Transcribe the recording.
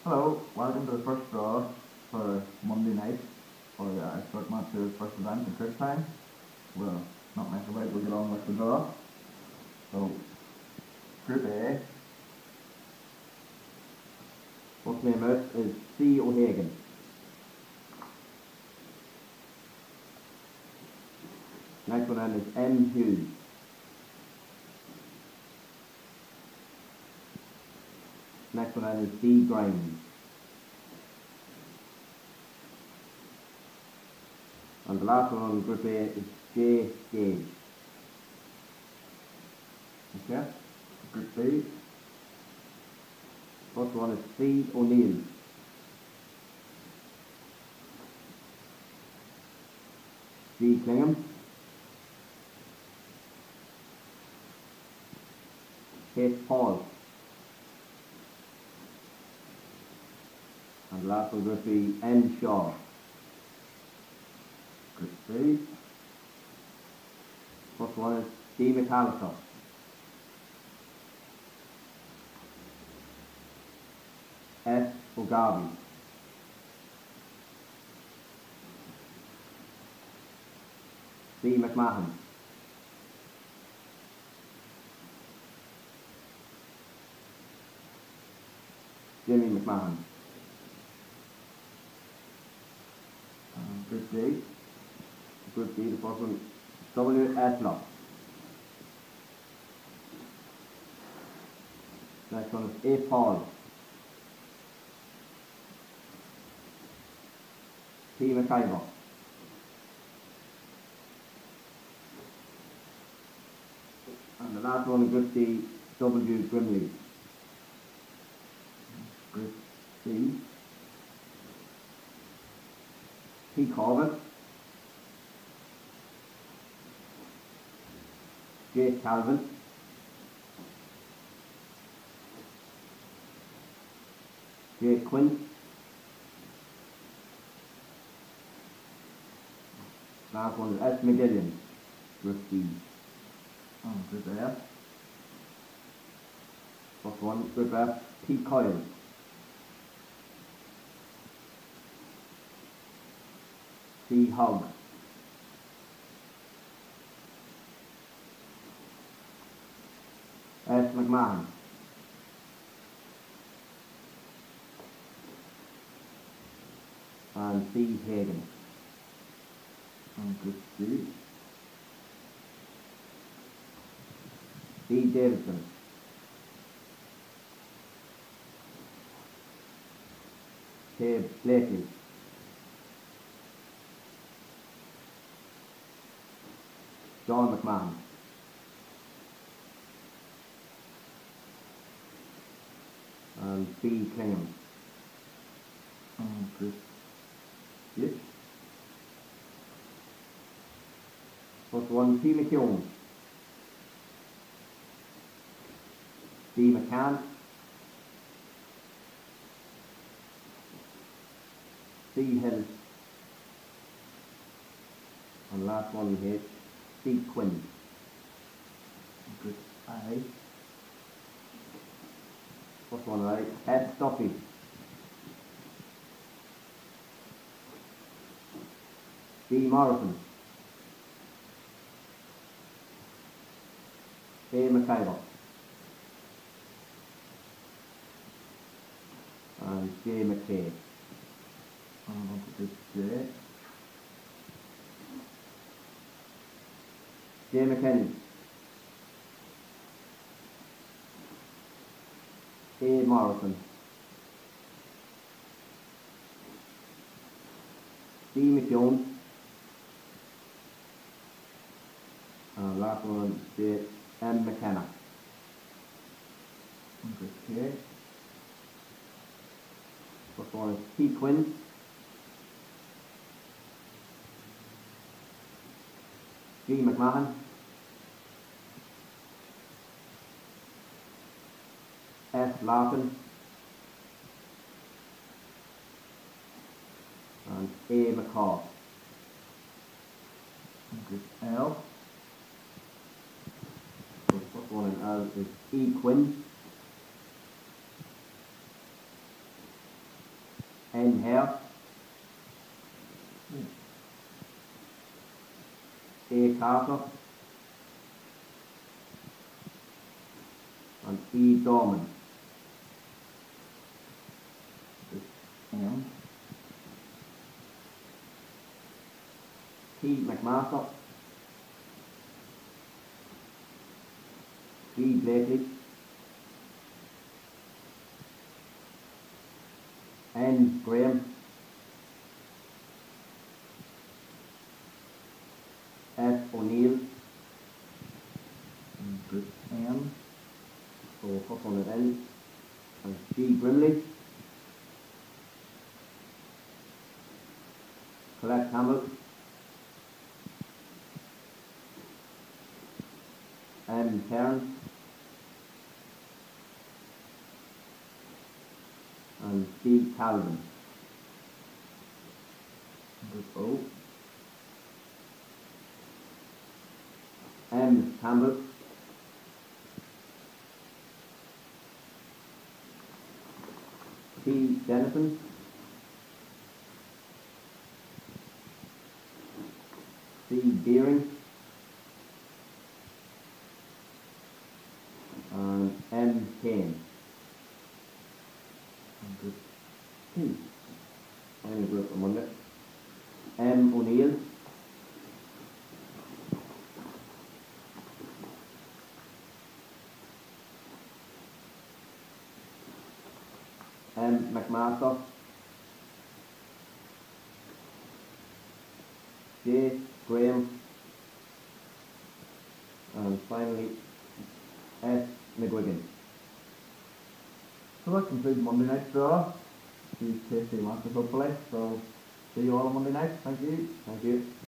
Hello, welcome to the first draw for Monday night for ShortMat Tour's first event at Church Time. We'll not mess about, we'll get on with the draw. So, Group A. First name out is C. O'Hagan. Next one is M. Hughes. Next one is D. Grimes. And the last one on Group A is J. Gage. Okay, Group B. First one is C. O'Neill. C. Clingham. H. Paul. And the last one Group B, N. Shaw. Group C. First one is D. McAllister. S. O'Garvey. C. McMahon. Jimmy McMahon. Group D. Group D, the first one, W. Esler. Next one is A. Paul. P. McIver. And the last one in Group D, W. Grimley. Group C. P. Corbett. J. Calvin. J. Quinn. Last one is S. McGillian. Group D. Group F. First one, Group F, P. Coyle. C. Hogg. S. McMahon. And C. Hagan. Group D. D. Davidson. K. Blakely. John McMahon. And B. Clingham. Group H. First one, P. McKeown. D. McCann. C. Hill. And last one here, C. Quinn. Group I. First one right, S. Duffy. D. Morrison. A. McIver. And J. McKay. Group J. J. McKenny. A. Morrison. D. McJones. And last one, J. M. McKenna. Group K. First one is P. Quinn. G. McMahon. S. Larkin. And A. McCaw. Group L. So the first one in L is E. Quinn. N. Hare, A. Carter, and E. Dorman. M, T. McMaster, B. Blakely, N. Graham, F. O'Neill, good M, so first one at N, and G. Grimley, Colette Campbell, M. Terence, and C. Calvin. good O, M. Campbell, T. Denison, C. Deering, and M. Kane. good T. I'm a group on Monday. M. O'Neill, M. McMaster, J. Graham, and finally S. McGuigan. So that concludes Monday night's draw. These tasty matches hopefully. So see you all on Monday night. Thank you. Thank you.